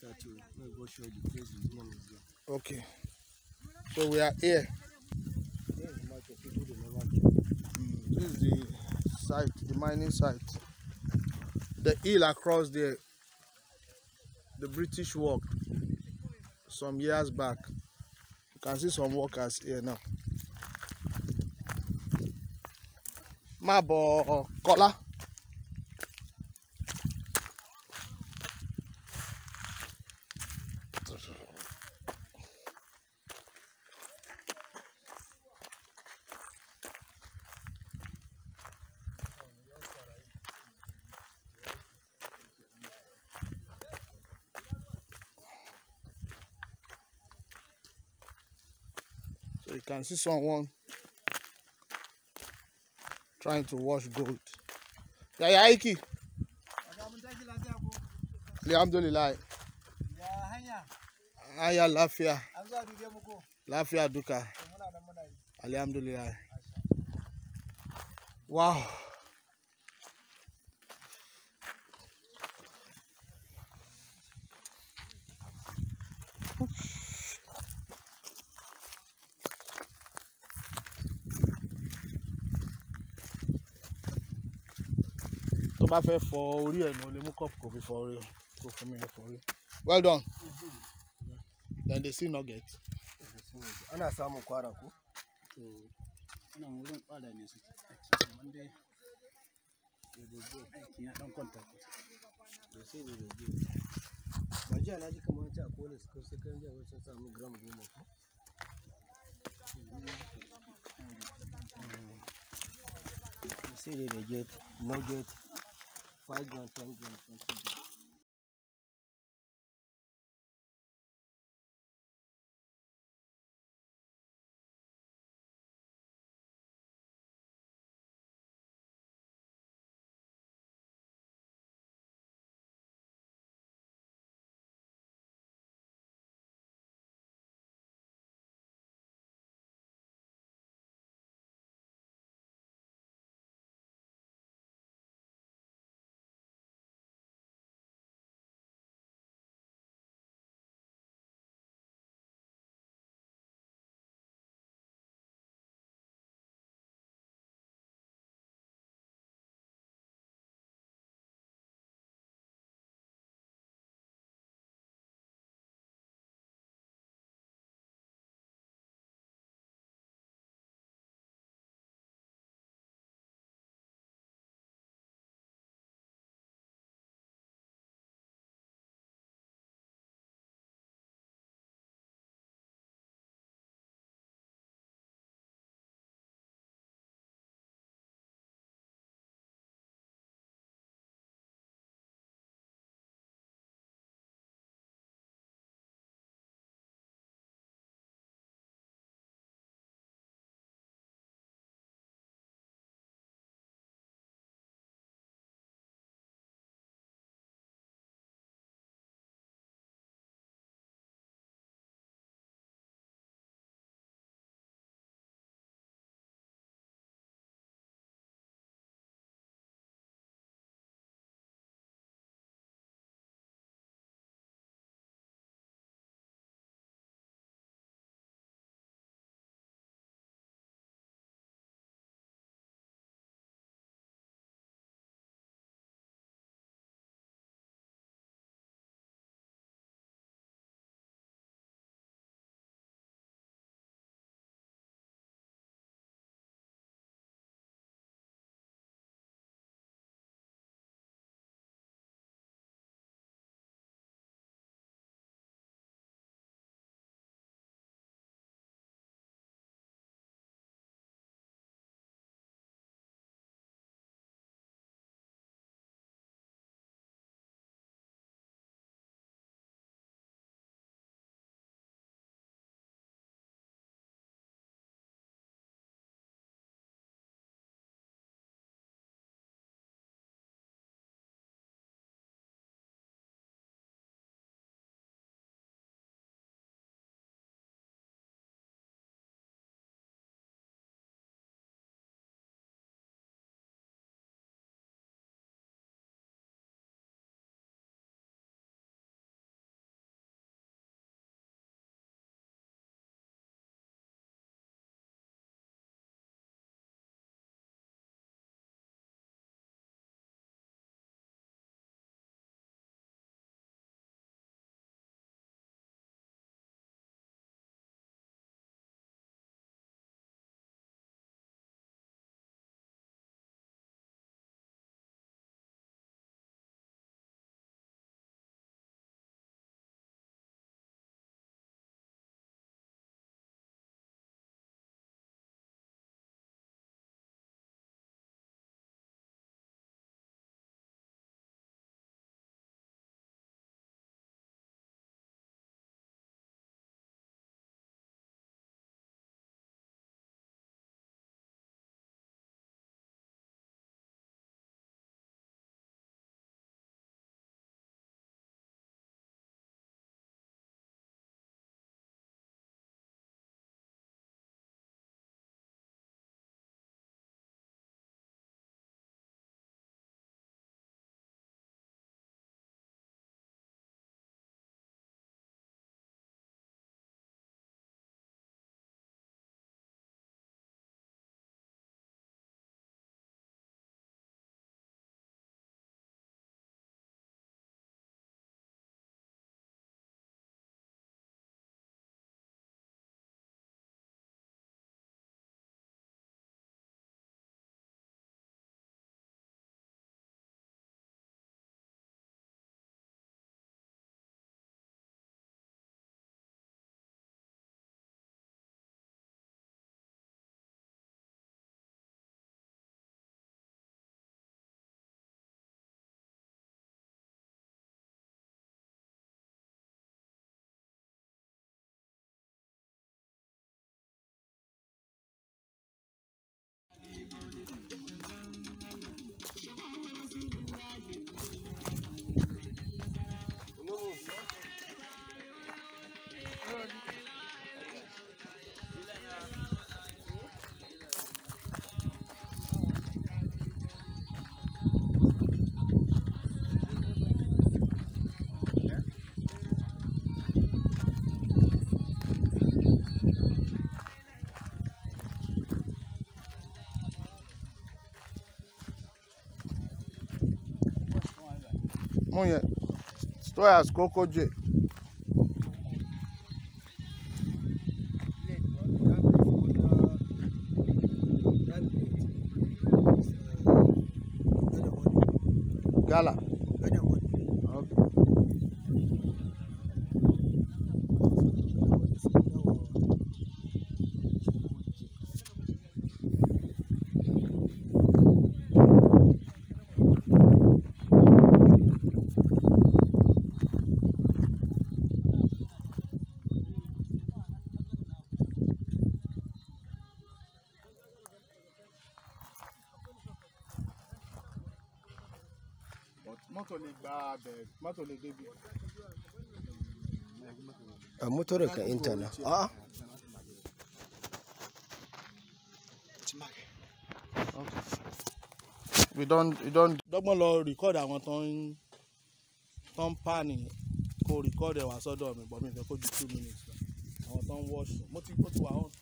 go show you the place his name is there. Okay. So we are here. This is the site, the mining site. The hill across there, the British worked some years back. You can see some workers here now. Mabo Kola. So you can see someone trying to wash gold. Yeah, Iki. Alhamdulillah. Aya lafia. Lafia duka. Alhamdulillah. Wow. To bá fẹ́ fọ orí ẹ̀ ní o lè mú cup kò fi fọ orí o. Kò fún mi fọ orí. Well done. Then they see nugget. Ana samun kwara ko? Ana wurin kwara ne su amma dai aikin ya dan kwanta ko. Da sai da rage. Ba ji ana ji kamar ta kone su sai kan jiya sun samu gram 10 ko? Sai da rage nugget 5 gram 10 gram 20 gram. Money. Store as Coco J. Gala. Okay. A motor ka internet. Ah. We don't dọ́gbọ́n lọ record àwọn tó ń pan kó record ẹ̀ wá sọ́dọ̀ mi but mi fẹ́ kó ju 2 minutes lọ àwọn tó ń wash mo ti wà on.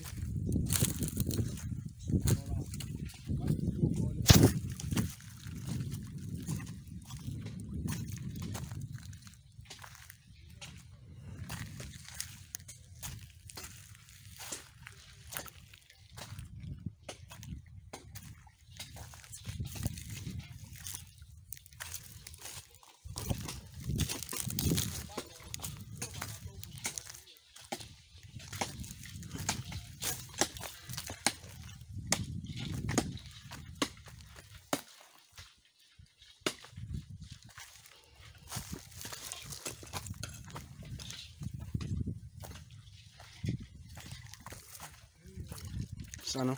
Sana.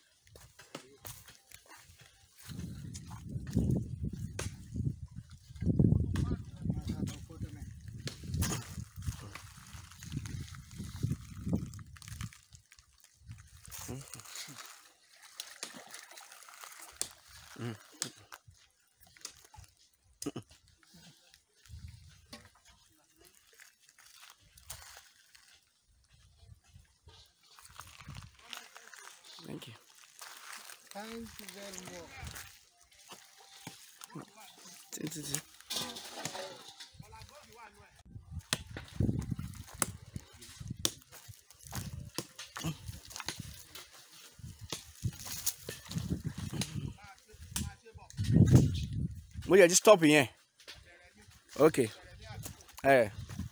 Thank you. Thank you very much. Well, yeah, just stopping here. Okay. Hey.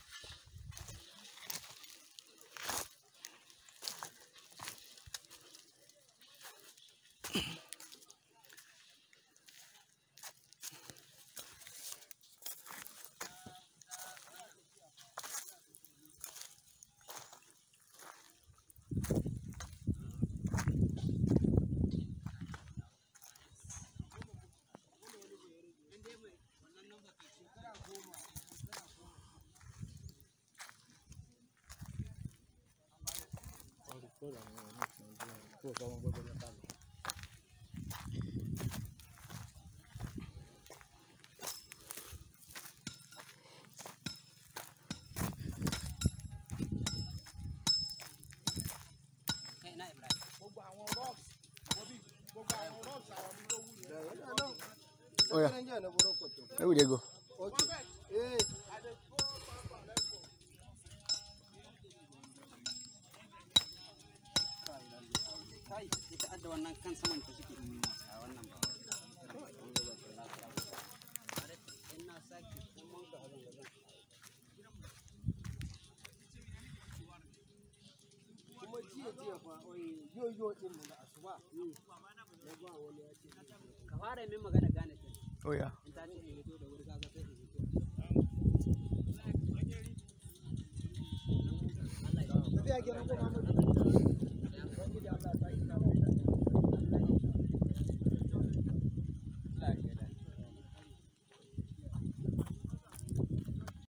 Oh yeah. Where would they go? Oh yeah.